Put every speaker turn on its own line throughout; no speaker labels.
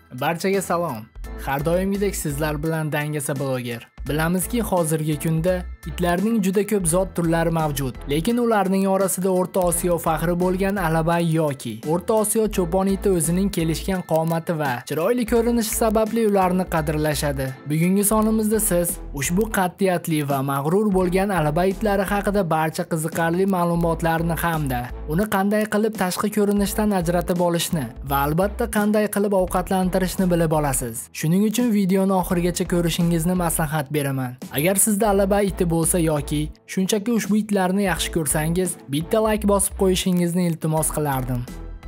Barchaga salom. Har doimgidek sizlar bilan Dangasa bloger. Bilamizki, hozirgi kunda itlarning juda ko'p zot turlari mavjud. Lekin ularning orasida O'rta Osiyo faxri bo'lgan Alabay yoki O'rta Osiyo cho'pon iti o'zining kelishgan qomati va chiroyli ko'rinishi sababli ularni qadrlashadi. Bugungi sonimizda siz ushbu qat'iyatli va mag'rur bo'lgan Alabay itlari haqida barcha qiziqarli ma'lumotlarni hamda uni qanday qilib tashqi ko'rinishdan ajratib olishni va albatta qanday qilib ovqatlantirishni bilib olasiz. Shuning uchun videoni oxirigacha ko'rishingizni maslahat beraman. Agar sizda Alabay iti bo'lsa yoki shunchaki ushbu itlarni yaxshi ko'rsangiz, bitta like bosib qo'yishingizni iltimos qilardim.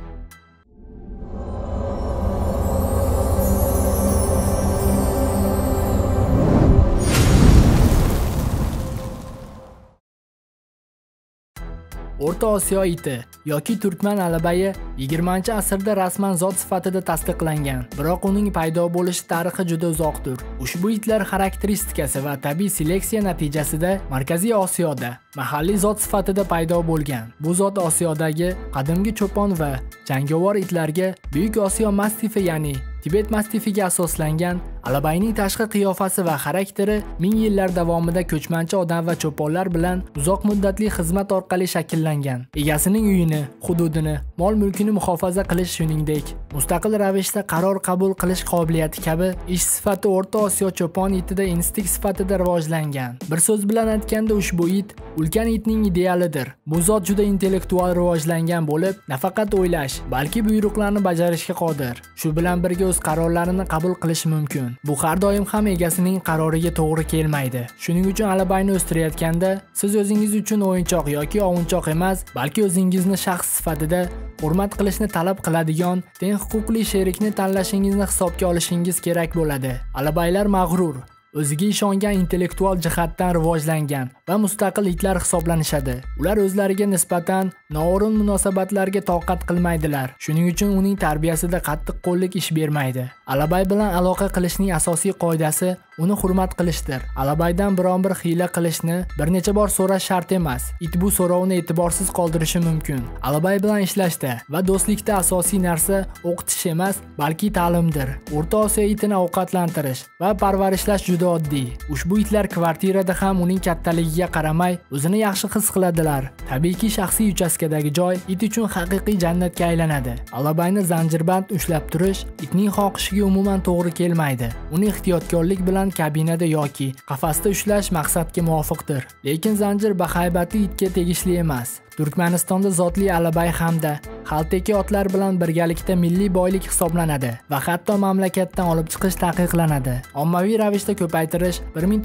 O'rta Osiyo iti yoki Turkman alabayi 20-asrda rasman zot sifatida tasdiqlangan. Biroq uning paydo bo'lish tarixi juda uzoqdir. Ushbu itlar xarakteristikasi va tabiiy seleksiya natijasida Markaziy Osiyoda mahalliy zot sifatida paydo bo'lgan. Bu zot Osiyodagi qadimgi cho'pon va jangovar itlarga Buyuk Osiyo mastifi, ya'ni Tibet mastifiga asoslangan. Alabayning tashqi qiyofasi va xarakteri 1000 yillar davomida ko'chmanchi odam va cho'ponlar bilan uzoq muddatli xizmat orqali shakllangan. Egasining uyini, hududini, mol-mulkini muhofaza qilish, shuningdek, mustaqil ravishda qaror qabul qilish qobiliyati kabi ish sifati O'rta Osiyo cho'pon itida instinkt sifatida rivojlangan. Bir so'z bilan aytganda, ushbu it ulkan itning idealidir. Bu zot juda intellektual rivojlangan bo'lib, nafaqat o'ylash, balki buyruqlarni bajarishga qodir. Shu bilan birga o'z qarorlarini qabul qilishi mumkin. Bu har doim ham egasining qaroriga to'g'ri kelmaydi. Shuning uchun Alabayni o'stirayotganda siz o'zingiz uchun o'yinchoq yoki ovunchoq emas, balki o'zingizni shaxs sifatida hurmat qilishni talab qiladigan teng huquqli sherikni tanlashingizni hisobga olishingiz kerak bo'ladi. Alabaylar mag'rur, o'ziga ishongan, intellektual jihatdan rivojlangan va mustaqil itlar hisoblanishadi. Ular o'zlariga nisbatan noo'rin munosabatlarga toqat qilmaydilar. Shuning uchun uning tarbiyasida qattiq qo'llik ish bermaydi. Alabay bilan aloqa qilishning asosiy qoidasi uni hurmat qilishdir. Alabaydan biron bir hiyla qilishni bir necha bor so'rash shart emas. It bu so'rovni e'tiborsiz qoldirishi mumkin. Alabay bilan ishlashda va do'stlikda asosiy narsa o'qitish emas, balki ta'limdir. O'rta Osiyo itini ovqatlantirish va parvarishlash juda oddiy. Ushbu itlar kvartirada ham uning kattaligiga qaramay o'zini yaxshi his qiladilar. Tabiiyki, shaxsiy uchastkadagi joy it uchun haqiqiy jannatga aylanadi. Alabayni zanjirband ushlab turish itning xohishiga umuman to'g'ri kelmaydi. Uni ehtiyotkorlik bilan kabinada yoki qafasda ushlash maqsadga muvofiqdir. Lekin zanjir bahaybatli itga tegishli emas. Turkmanistonda zotli Alabay hamda xaltaki otlar bilan birgalikda milliy boylik hisoblanadi va hatto mamlakatdan olib chiqish taqiqlanadi. Ommaviy ravishda ko'paytirish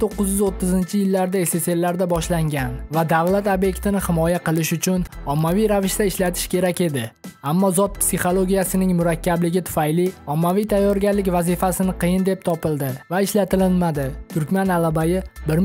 1930-yillarda SSRlarda boshlangan va davlat obyektini himoya qilish uchun ommaviy ravishda ishlatish kerak edi. Ammo zot psixologiyasining murakkabligi tufayli ommaviy tayyorgarlik vazifasini qiyin deb topildi va ishlatilinmadi. Turkman Alabayi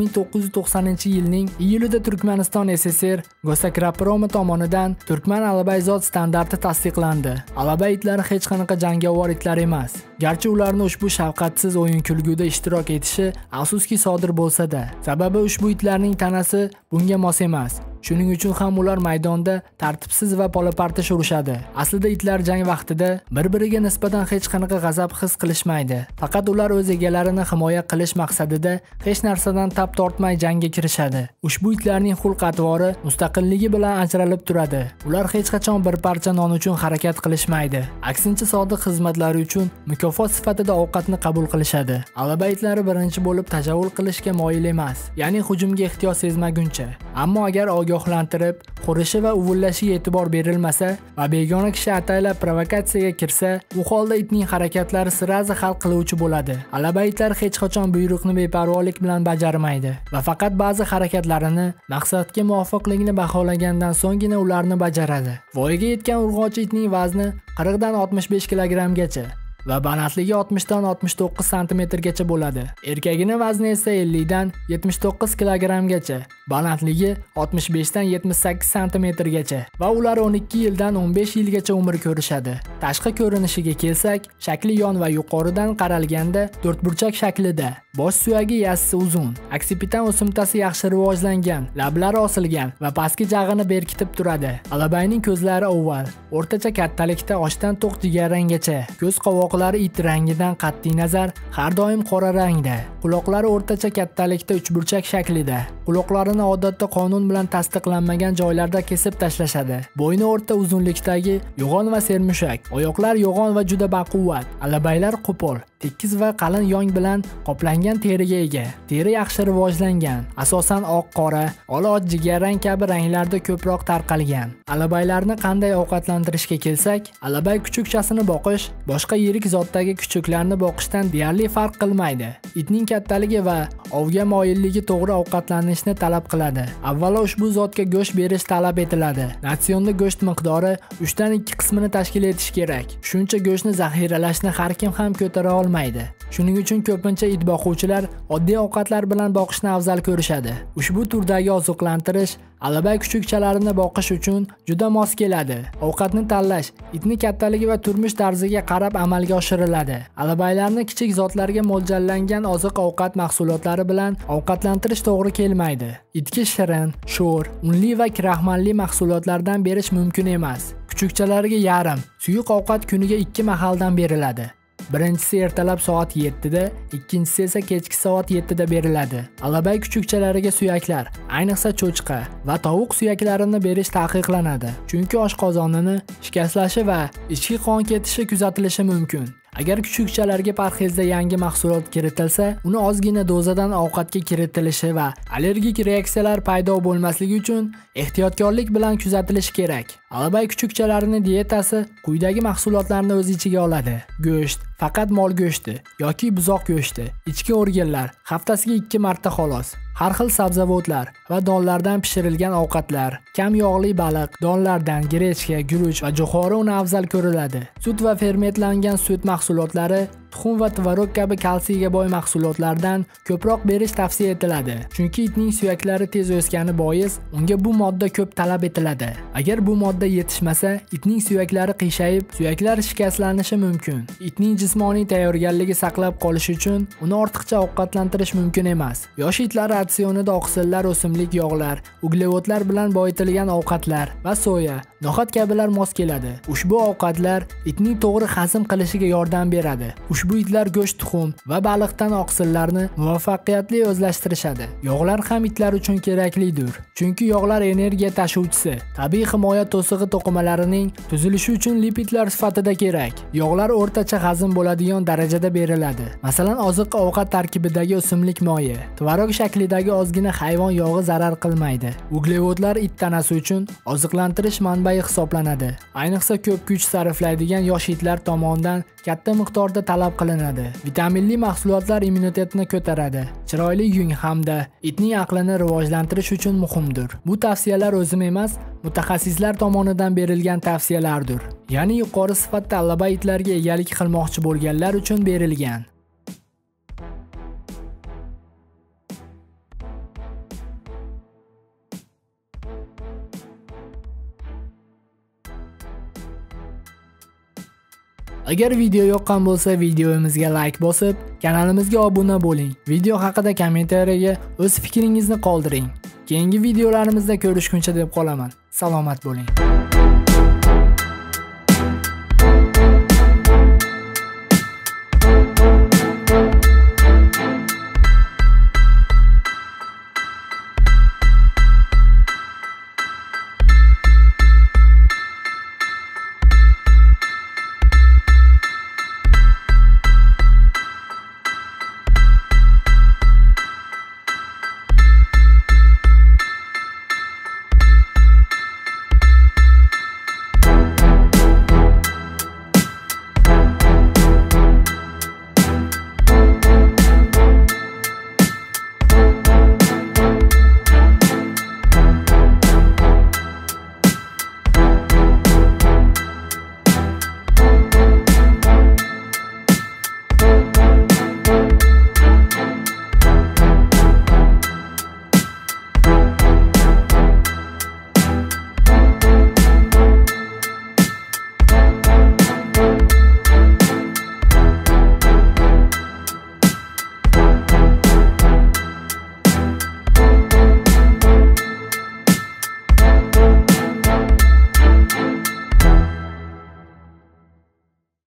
1990-yilning iyulida Turkmaniston SSR Gosakrapromi tomonidan Turkman Alabay zot standarti tasdiqlandi. Alabay itlari hech qanaqa jangovar itlar emas. Garchi ularni ushbu shafqatsiz o'yin-kulguda ishtirok etishi afsuski sodir bo'lsa-da, sababi ushbu itlarning tanasi bunga mos emas. Shuning uchun ham ular maydonda tartibsiz va polapartish urushadi. Aslida itlar jang vaqtida bir-biriga nisbatan hech qanaqa g'azab his qilishmaydi. Faqat ular o'z egalarini himoya qilish maqsadida hech narsadan tap tortmay jangga kirishadi. Ushbu itlarning xulq-atvori mustaqilligi bilan ajralib turadi. Ular hech qachon bir parcha non uchun harakat qilishmaydi. Aksincha, sodiq xizmatlari uchun mukofot sifatida ovqatni qabul qilishadi. Alabay itlari birinchi bo'lib tajovul qilishga moyil emas, ya'ni hujumga ehtiyoj sezmaguncha. Ammo agar ogohlantirib, qurishi va uvullashiga e'tibor berilmasa va begona kishi ataylab provokatsiyaga kirsa, bu holda itning harakatlari sirazi hal qiluvchi bo'ladi. Alabay itlar hech qachon buyruqni beparvolik bilan bajarmaydi va faqat ba'zi harakatlarini maqsadga muvofiqligini baholagandan so'nggina ularni bajaradi. Voyaga yetgan urg'ochi itning vazni 40 dan 65 kilogrammgacha va balandligi 60 dan 69 santimetrgacha bo'ladi. Erkagining vazni esa 50 dan 79 kilogrammgacha, balandligi 65 dan 78 santimetrgacha va ular 12 yildan 15 yilgacha umr ko'rishadi. Tashqi ko'rinishiga kelsak, shakli yon va yuqoridan qaralganda to'rtburchak shaklida. Bosh suyagi yassi uzun, aksipitan o'simtasi yaxshi rivojlangan, lablari osilgan va pastki jag'ini berkitib turadi. Alabayning ko'zlari oval, o'rtacha kattalikda oshdan to'q jigarranggacha, ko'z qovoq Oyoqlari it rangidan qat'iy nazar har doim qora rangda. Quloqlari o'rtacha kattalikda uchburchak shaklida. Quloqlarini odatda qonun bilan tasdiqlanmagan joylarda kesib tashlashadi. Bo'yni o'rta uzunlikdagi, yo'g'on va sermushak. Oyoqlar yo'g'on va juda baquvvat. Alabaylar qo'pol, tekis va qalin yong bilan qoplangan teriga ega. Teri yaxshi rivojlangan. Asosan oq, qora, ola jigarrang kabi ranglarda ko'proq tarqalgan. Alabaylarni qanday ovqatlantirishga kelsak, alabay kuchukchasini boqish boshqa yirik zotdagi kuchuklarni boqishdan deyarli farq qilmaydi. Itning kattaligi va ovga moyilligi to'g'ri ovqatlanishni talab qiladi. Avvalo ushbu zotga go'sht berish talab etiladi. Ratsionda go'sht miqdori 3 dan 2 qismini tashkil etish kerak. Shuncha go'shtni zaxiralashni har kim ham ko'tara olmaydi. Shuning uchun ko'pincha it boquvchilar oddiy ovqatlar bilan boqishni afzal ko'rishadi. Ushbu turdagi oziqlantirish alabay kuchukchalarini boqish uchun juda mos keladi. Ovqatni tanlash itning kattaligi va turmush tarziga qarab amalga oshiriladi. Alabaylarni kichik zotlarga mo'ljallangan oziq-ovqat mahsulotlari bilan ovqatlantirish to'g'ri kelmaydi. Itga shirin, sho'r, unli va kraxmalli mahsulotlardan berish mumkin emas. Kuchukchalarga yarim, suyuq ovqat kuniga 2 mahaldan beriladi. Birinchisi ertalab soat 7 da, ikkinchisi esa kechki soat 7 da beriladi. Alabay kuchukchalariga suyaklar, ayniqsa cho'chqa va tovuq suyaklarini berish taqiqlanadi. Chunki oshqozonini shikastlashi va ichki qon ketishi kuzatilishi mumkin. Agar kuchukchalarga parhezda yangi mahsulot kiritilsa, uni ozgina dozadan ovqatga kiritilishi va allergik reaksiyalar paydo bo'lmasligi uchun ehtiyotkorlik bilan kuzatilishi kerak. Alabay kuchukchalarining diyetasi quyidagi mahsulotlarni o'z ichiga oladi. Go'sht, faqat mol go'shti yoki buzoq go'shti, ichki organlar, haftasiga 2 marta xolos. Har xil sabzavotlar va donlardan pishirilgan ovqatlar, kam yog'li baliq, donlardan grechka, guruch va jo'xori uni afzal ko'riladi. Sut va fermentlangan sut mahsulotlari, tuxum va tvorog kabi kalsiyga boy mahsulotlardan ko'proq berish tavsiya etiladi. Chunki itning suyaklari tez o'sgani bois unga bu modda ko'p talab etiladi. Agar bu modda yetishmasa, itning suyaklari qiyshayib, suyaklar shikastlanishi mumkin. Itning jismoniy tayyorgarligi saqlab qolish uchun uni ortiqcha ovqatlantirish mumkin emas. Yosh itlar ratsionida oqsillar, o'simlik yog'lar, uglevodlar bilan boyitilgan ovqatlar va soya, no'xat kabilar mos keladi. Ushbu ovqatlar itning to'g'ri hazm qilishiga yordam beradi. Ushbu itlar go'sht, tuxum va baliqdan oqsillarni muvaffaqiyatli o'zlashtirishadi. Yog'lar ham itlar uchun keraklidir. Chunki yog'lar energiya tashuvchisi, tabiiy himoya to'sig'i to'qimalarining tuzilishi uchun lipidlar sifatida kerak. Yog'lar o'rtacha hazm bo'ladigan darajada beriladi. Masalan, oziq-ovqat tarkibidagi o'simlik moyi, tvorog shaklidagi ozgina hayvon yog'i zarar qilmaydi. Uglevodlar it tanasi uchun oziqlantirish manbai hisoblanadi. Ayniqsa ko'p kuch sarflaydigan yosh itlar tomonidan katta miqdorda talab qilinadi. Vitaminli mahsulotlar immunitetni ko'taradi. Chiroyli yung hamda itning aqlini rivojlantirish uchun muhimdir. Bu tavsiyalar o'zim emas, mutaxassislar tomonidan berilgan tavsiyalardir. Ya'ni yuqori sifatda alabay itlarga egalik qilmoqchi bo'lganlar uchun berilgan. Agar video yoqqan bo'lsa, videomizga like bosib, kanalimizga obuna bo'ling. Video haqida kommentariyaga o'z fikringizni qoldiring. Keyingi videolarimizda ko'rishguncha deb qolaman. Salomat bo'ling.